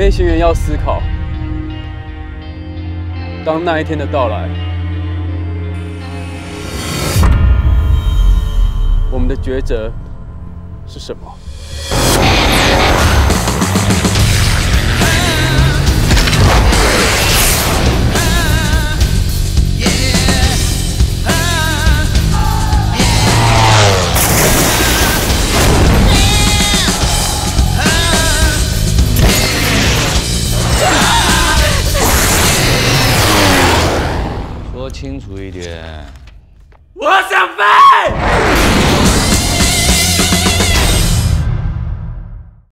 飞行员要思考，当那一天的到来，我们的抉择是什么？ 说清楚一点。 我想飞。